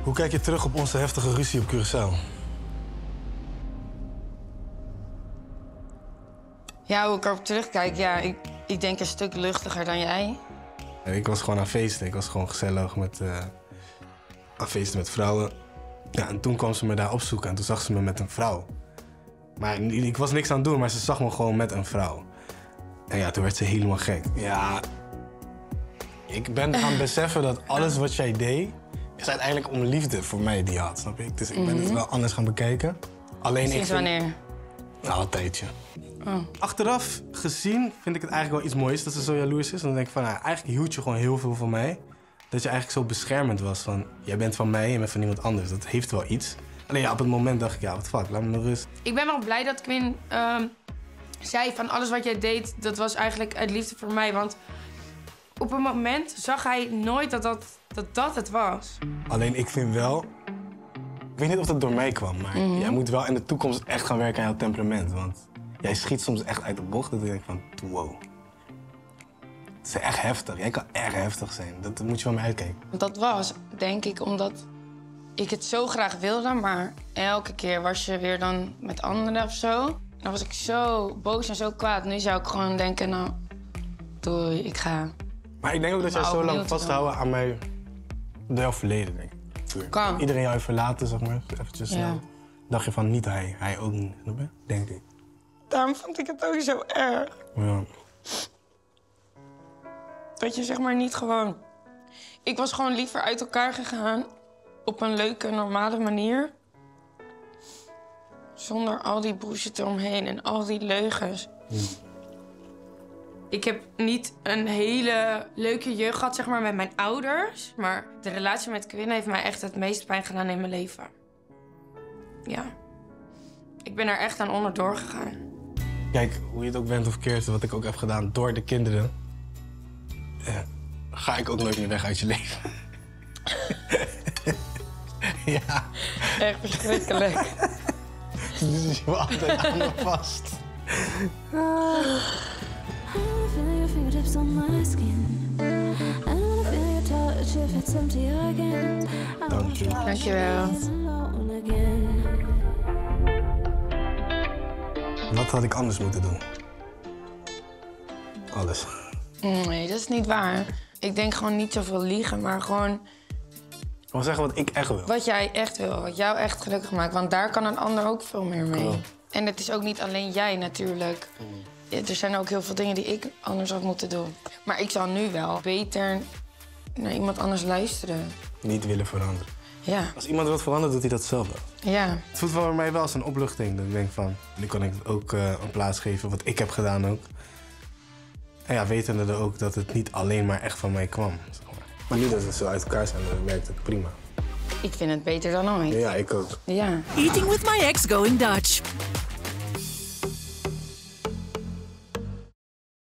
Hoe kijk je terug op onze heftige ruzie op Curaçao? Ja, hoe ik erop terugkijk, ja, ik denk een stuk luchtiger dan jij. Ik was gewoon aan feesten. Ik was gewoon gezellig aan feesten met vrouwen. Ja, en toen kwam ze me daar opzoeken en toen zag ze me met een vrouw. Maar ik was niks aan het doen, maar ze zag me gewoon met een vrouw. En ja, toen werd ze helemaal gek. Ja, ik ben gaan beseffen dat alles wat jij deed... is uiteindelijk om liefde voor mij die je had, snap ik? Dus ik ben het wel anders gaan bekijken. Alleen Sinds wanneer? Nou, een tijdje. Oh. Achteraf gezien vind ik het eigenlijk wel iets moois dat ze zo jaloers is. En dan denk ik van, nou, eigenlijk hield je gewoon heel veel van mij. Dat je eigenlijk zo beschermend was van, jij bent van mij en bent van iemand anders. Dat heeft wel iets. Alleen ja, op het moment dacht ik, ja, wat fuck, laat me nog rust. Ik ben wel blij dat Quinn zei van alles wat jij deed, dat was eigenlijk uit liefde voor mij. Want op een moment zag hij nooit dat het was. Alleen ik vind wel, ik weet niet of dat door mij kwam, maar jij moet wel in de toekomst echt gaan werken aan jouw temperament. Want jij schiet soms echt uit de bocht dat ik denk van, wow. Het is echt heftig. Jij kan erg heftig zijn. Dat moet je van mij uitkijken. Dat was, denk ik, omdat ik het zo graag wilde, maar elke keer was je weer dan met anderen of zo. Dan was ik zo boos en zo kwaad. Nu zou ik gewoon denken, nou, doei, ik ga. Maar ik denk ook dat jij zo lang vasthouden aan mij door jouw verleden, denk ik. Kan. Iedereen jou heeft verlaten, zeg maar, eventjes snel. Dacht je van, niet hij ook niet, denk ik. Daarom vond ik het ook zo erg. Ja. Dat je zeg maar niet gewoon... Ik was gewoon liever uit elkaar gegaan op een leuke, normale manier. Zonder al die bullshit eromheen en al die leugens. Ik heb niet een hele leuke jeugd gehad, zeg maar, met mijn ouders. Maar de relatie met Quinn heeft mij echt het meest pijn gedaan in mijn leven. Ja. Ik ben er echt aan onderdoor gegaan. Kijk, hoe je het ook bent of keert, wat ik ook heb gedaan door de kinderen... ga ik ook nooit meer weg uit je leven. Ja. Echt verschrikkelijk. Dus je was altijd aan me vast. Dank je. Dankjewel. Wat had ik anders moeten doen? Alles. Nee, dat is niet waar. Ik denk gewoon niet zoveel liegen, maar gewoon... Ik wil zeggen wat ik echt wil. Wat jij echt wil, wat jou echt gelukkig maakt. Want daar kan een ander ook veel meer mee. Cool. En het is ook niet alleen jij natuurlijk. Er zijn ook heel veel dingen die ik anders had moeten doen. Maar ik zal nu wel beter naar iemand anders luisteren. Niet willen veranderen. Ja. Als iemand wil veranderen, doet hij dat zelf wel. Ja. Het voelt voor mij wel als een opluchting. Dat ik denk van, nu kan ik ook een plaats geven, wat ik heb gedaan ook. En ja, wetende er ook dat het niet alleen maar echt van mij kwam. Zeg maar nu dat we zo uit elkaar zijn, dan werkt het prima. Ik vind het beter dan ooit. Ja, ik ook. Ja. Eating with my ex going Dutch.